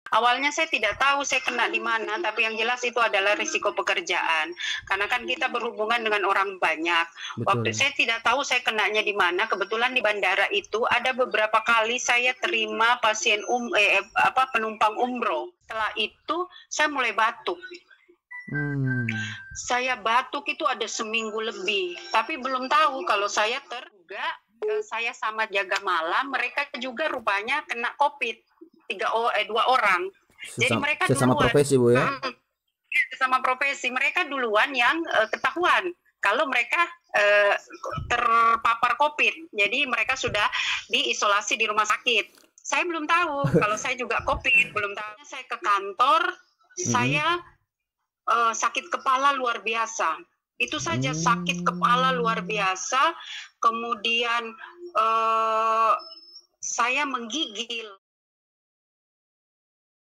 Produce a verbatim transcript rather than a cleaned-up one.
Awalnya saya tidak tahu saya kena di mana, tapi yang jelas itu adalah risiko pekerjaan. Karena kan kita berhubungan dengan orang banyak. Waktu Betul. saya tidak tahu saya kenanya di mana, kebetulan di bandara itu ada beberapa kali saya terima pasien um eh, apa penumpang umroh. Setelah itu saya mulai batuk. Mmm. Saya batuk itu ada seminggu lebih, tapi belum tahu kalau saya ter juga, eee, saya sama jaga malam, mereka juga rupanya kena Covid, tiga o eh, dua orang. Jadi Sesam mereka sesama duluan profesi, Bu, ya? mhm, sesama profesi, mereka duluan yang, eee, ketahuan kalau mereka, eee, terpapar Covid. Jadi mereka sudah diisolasi di rumah sakit. Saya belum tahu kalau saya juga Covid, belum tahu. Saya ke kantor, Mhm. saya, eee, sakit kepala luar biasa. Itu saja sakit kepala luar Mmm. biasa, kemudian, eee, saya menggigil.